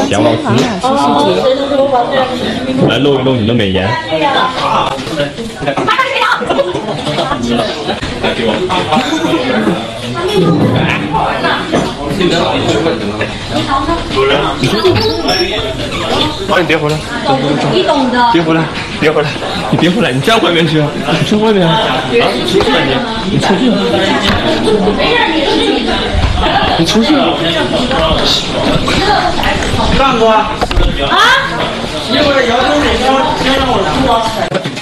小老师，来露一露你的美颜。啊！你别回来，别回来，别回来，你别回来，你站外面去，你站外面啊！出去你出去，你出去！ 干过啊？一会儿摇头哪张先让我出啊？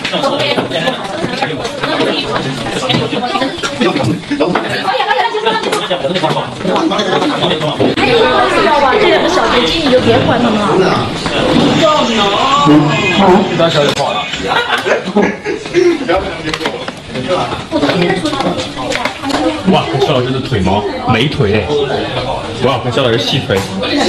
知道吧？这两个小肥鸡你就别管他们了。 一当小就跑了。哇，看肖老师的腿毛，美腿哎！哇，看肖老师细腿。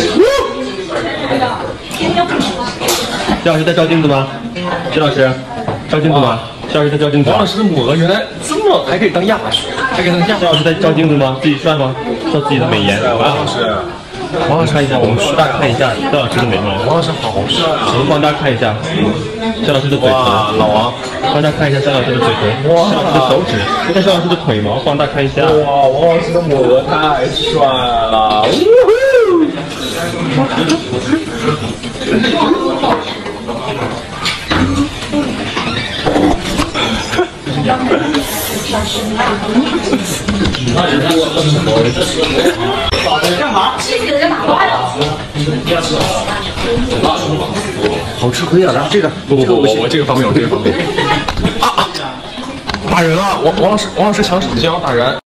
肖老师在照镜子吗？肖老师，照镜子吗？肖老师在照镜子。王老师的母鹅原来这么还可以当亚马逊，还可以当亚。肖老师在照镜子吗？自己帅吗？照自己的美颜。王老师，王老师看一下，我们放大看一下肖老师的美颜。王老师好帅啊！我们放大看一下肖老师的嘴唇。哇，老王，放大看一下肖老师的嘴唇。哇，肖老师的手指，看肖老师的腿毛，放大看一下。哇，王老师的母鹅太帅了！ 干嘛？ 好吃可以啊，然后这个不，我这个方面，我这个方面。啊！打人了！王老师抢手机要打人。